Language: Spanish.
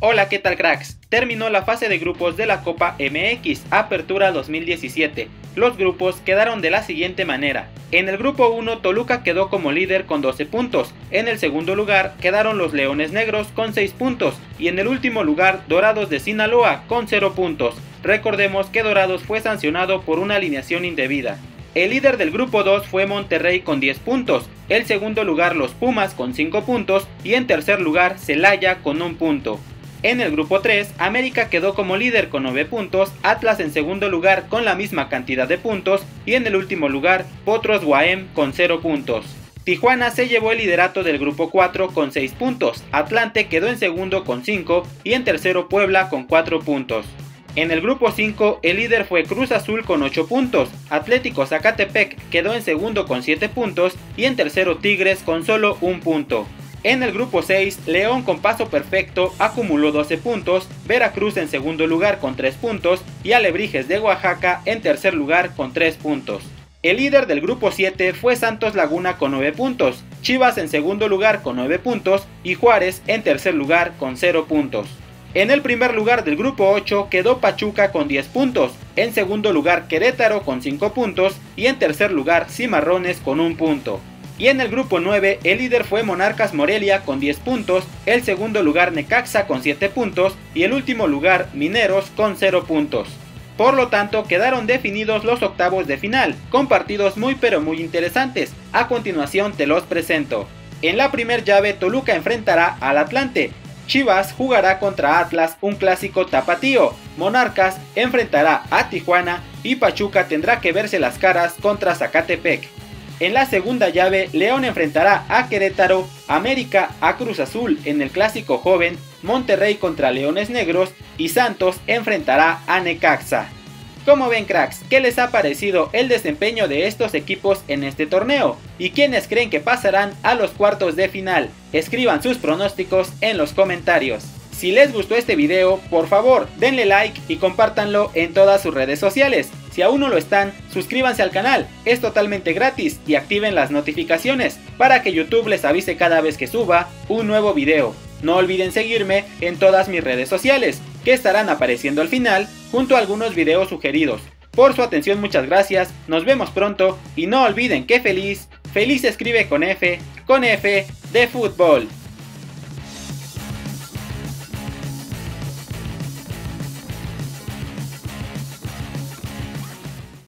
Hola, ¿qué tal, cracks? Terminó la fase de grupos de la Copa MX Apertura 2017. Los grupos quedaron de la siguiente manera. En el grupo 1, Toluca quedó como líder con 12 puntos. En el segundo lugar quedaron los Leones Negros con 6 puntos. Y en el último lugar, Dorados de Sinaloa con 0 puntos. Recordemos que Dorados fue sancionado por una alineación indebida. El líder del grupo 2 fue Monterrey con 10 puntos, el segundo lugar los Pumas con 5 puntos y en tercer lugar Celaya con 1 punto. En el grupo 3, América quedó como líder con 9 puntos, Atlas en segundo lugar con la misma cantidad de puntos y en el último lugar Potros Guaem con 0 puntos. Tijuana se llevó el liderato del grupo 4 con 6 puntos, Atlante quedó en segundo con 5 y en tercero Puebla con 4 puntos. En el grupo 5, el líder fue Cruz Azul con 8 puntos, Atlético Zacatepec quedó en segundo con 7 puntos y en tercero Tigres con solo 1 punto. En el grupo 6, León con paso perfecto acumuló 12 puntos, Veracruz en segundo lugar con 3 puntos y Alebrijes de Oaxaca en tercer lugar con 3 puntos. El líder del grupo 7 fue Santos Laguna con 9 puntos, Chivas en segundo lugar con 9 puntos y Juárez en tercer lugar con 0 puntos. En el primer lugar del grupo 8 quedó Pachuca con 10 puntos, en segundo lugar Querétaro con 5 puntos y en tercer lugar Cimarrones con 1 punto. Y en el grupo 9 el líder fue Monarcas Morelia con 10 puntos, el segundo lugar Necaxa con 7 puntos y el último lugar Mineros con 0 puntos. Por lo tanto quedaron definidos los octavos de final, con partidos muy interesantes. A continuación te los presento. En la primer llave Toluca enfrentará al Atlante, Chivas jugará contra Atlas un clásico tapatío, Monarcas enfrentará a Tijuana y Pachuca tendrá que verse las caras contra Zacatepec. En la segunda llave, León enfrentará a Querétaro, América a Cruz Azul en el clásico joven, Monterrey contra Leones Negros y Santos enfrentará a Necaxa. ¿Cómo ven, cracks? ¿Qué les ha parecido el desempeño de estos equipos en este torneo? ¿Y quiénes creen que pasarán a los cuartos de final? Escriban sus pronósticos en los comentarios. Si les gustó este video, por favor denle like y compártanlo en todas sus redes sociales. Si aún no lo están, suscríbanse al canal, es totalmente gratis y activen las notificaciones para que YouTube les avise cada vez que suba un nuevo video. No olviden seguirme en todas mis redes sociales, que estarán apareciendo al final junto a algunos videos sugeridos. Por su atención muchas gracias, nos vemos pronto y no olviden que feliz se escribe con F de fútbol.